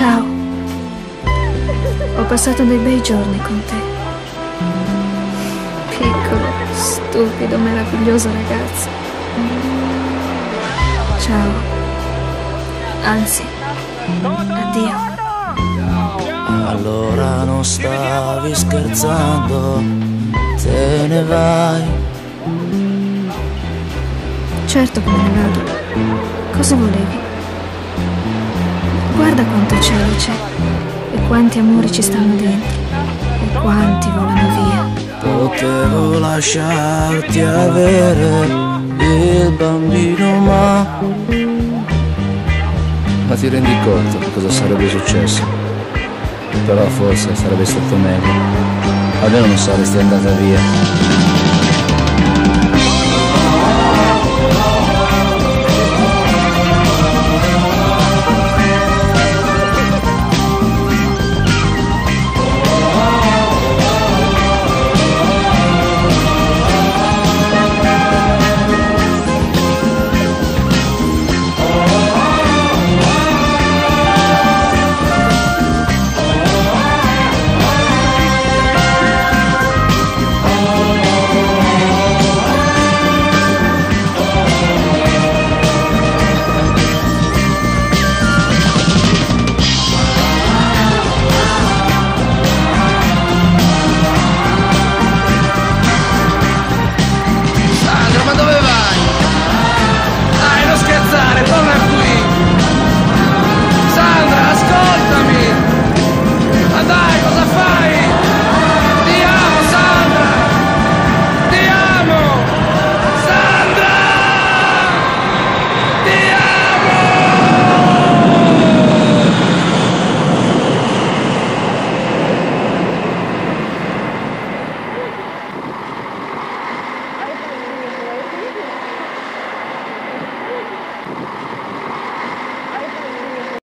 Ciao. Ho passato dei bei giorni con te. Piccolo, stupido, meraviglioso ragazzo. Ciao. Anzi, addio. Allora non stavi scherzando, te ne vai. Certo che me ne vado. Cosa volevi? Guarda quanto cielo c'è e quanti amori ci stanno dentro e quanti volano via. Potevo lasciarti avere il bambino, ma ti rendi conto di cosa sarebbe successo? Però forse sarebbe stato meglio, almeno non saresti andata via.